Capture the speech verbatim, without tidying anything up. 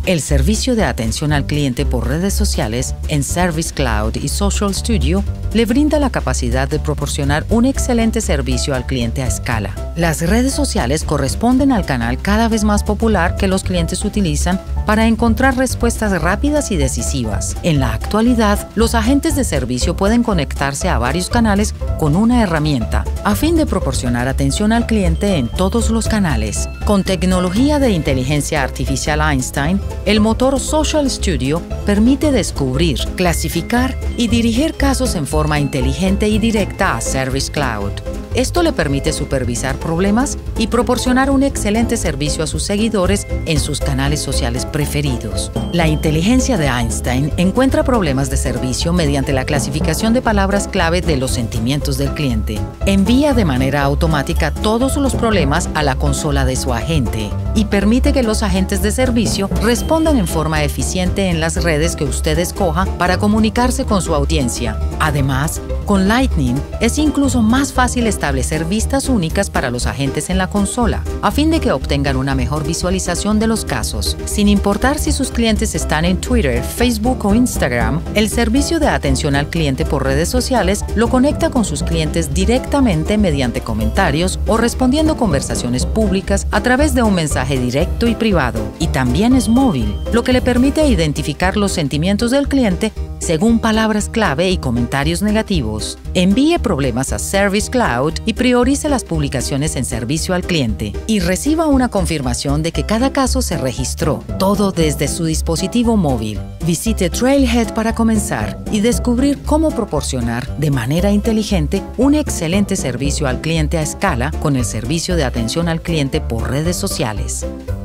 El servicio de atención al cliente por redes sociales en Service Cloud y Social Studio le brinda la capacidad de proporcionar un excelente servicio al cliente a escala. Las redes sociales corresponden al canal cada vez más popular que los clientes utilizan para encontrar respuestas rápidas y decisivas. En la actualidad, los agentes de servicio pueden conectarse a varios canales con una herramienta, a fin de proporcionar atención al cliente en todos los canales. Con tecnología de inteligencia artificial Einstein, el motor Social Studio permite descubrir, clasificar y dirigir casos en forma inteligente y directa a Service Cloud. Esto le permite supervisar problemas y proporcionar un excelente servicio a sus seguidores en sus canales sociales preferidos. La inteligencia de Einstein encuentra problemas de servicio mediante la clasificación de palabras clave de los sentimientos del cliente. Envía de manera automática todos los problemas a la consola de su agente y permite que los agentes de servicio respondan en forma eficiente en las redes que usted escoja para comunicarse con su audiencia. Además, con Lightning es incluso más fácil establecer vistas únicas para los agentes en la consola, a fin de que obtengan una mejor visualización de los casos. Sin importar si sus clientes están en Twitter, Facebook o Instagram, el servicio de atención al cliente por redes sociales lo conecta con sus clientes directamente mediante comentarios o respondiendo conversaciones públicas a través de un mensaje directo y privado. Y también es móvil, lo que le permite identificar los sentimientos del cliente según palabras clave y comentarios negativos. Envíe problemas a Service Cloud y priorice las publicaciones en servicio al cliente. Y reciba una confirmación de que cada caso se registró, todo desde su dispositivo móvil. Visite Trailhead para comenzar y descubrir cómo proporcionar de manera inteligente un excelente servicio al cliente a escala con el servicio de atención al cliente por redes sociales.